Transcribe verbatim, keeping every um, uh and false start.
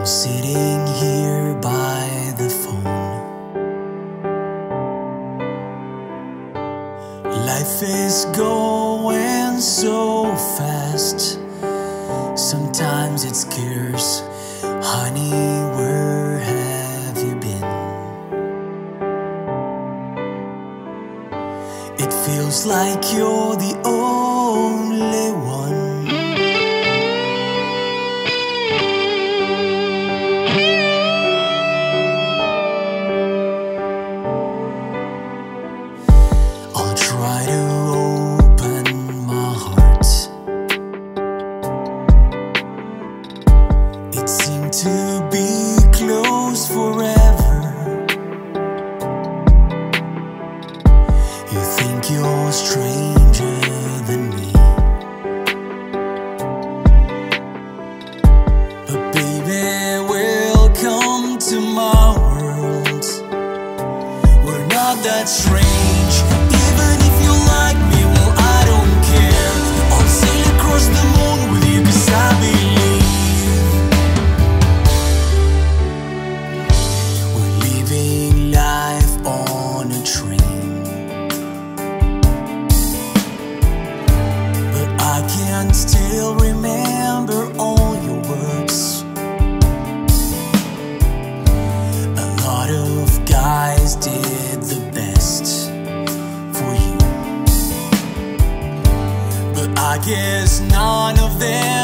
Sitting here by the phone, life is going so fast. Sometimes it scares. Honey, where have you been? It feels like you're the only one. Try to open my heart. It seemed to be closed forever. You think you're stranger than me, but baby, welcome to my world. We're not that strange. Even if you like me, well, I don't care. I'll sail across the moon with you, 'cause I believe we're living life on a train. But I can still remember all your words. A lot of guys did the best for you, but I guess none of them